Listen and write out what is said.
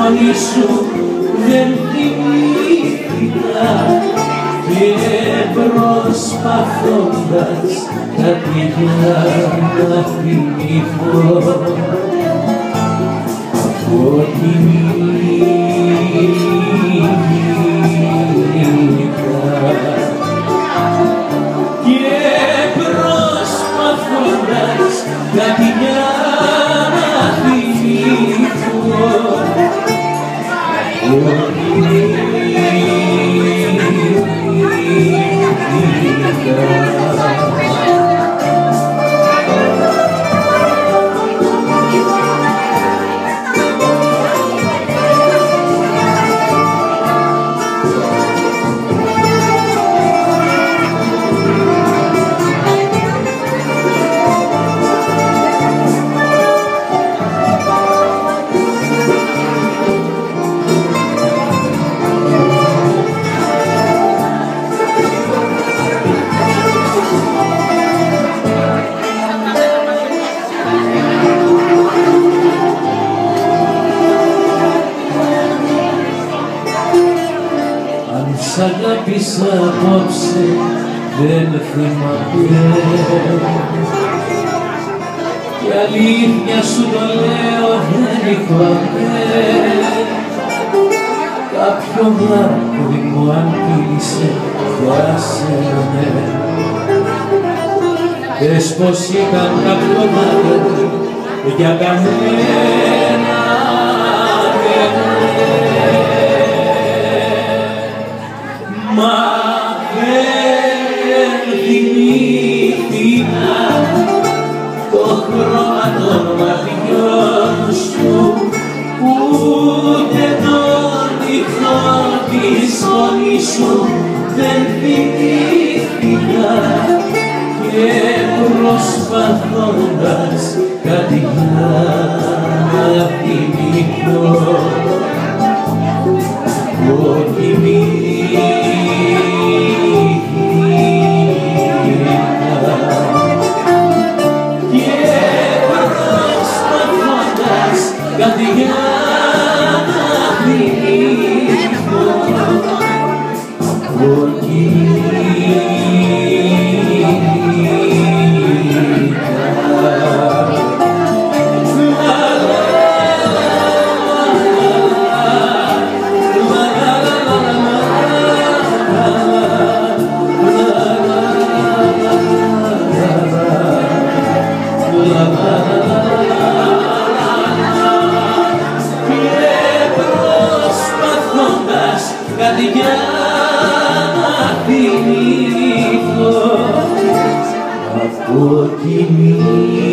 σκόνη σου δεν θυμήθηκα και προσπαθώντας κάτι για να θυμηθώ αποκοιμήθηκα και προσπαθώντας κάτι για να θυμηθώ Σ' αγάπησα απόψε, δεν θυμάμαι κι αλήθεια σου το λέω δεν είχαμε κάποιο δάκρυ μου αν πήλησε για σένα πες πως ήταν κάποιο δάκρυ για κανένα μα δεν θυμήθηκα το χρώμα των ματιών σου ούτε τον ήχο της φωνής σου δεν θυμήθηκα και προσπαθώντας κάτι για να θυμηθώ κάτι για να θυμηθώ κάτι για να θυμηθώ αποκοιμήθηκα.